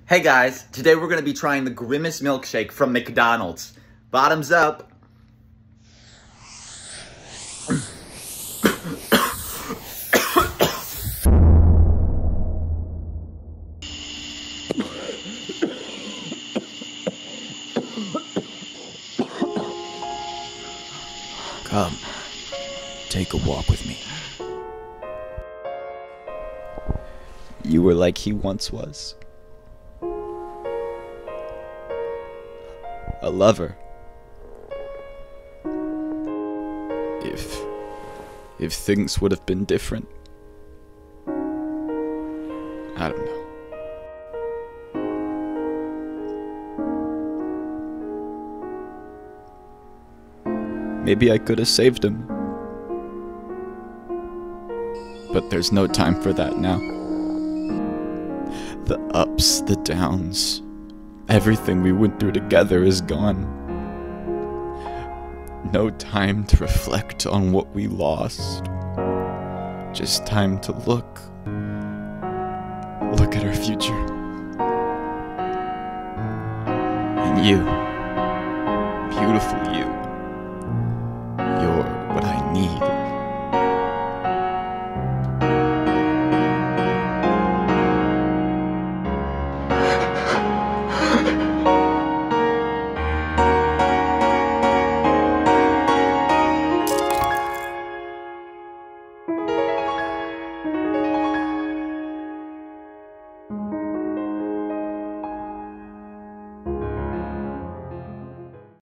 Hey guys, today we're going to be trying the Grimace milkshake from McDonald's. Bottoms up. Come, take a walk with me. You were like he once was. A lover. If things would have been different, I don't know. Maybe I could have saved him. But there's no time for that now. The ups, the downs, everything we went through together is gone. No time to reflect on what we lost. Just time to look at our future. And you, beautiful you, you're what I need.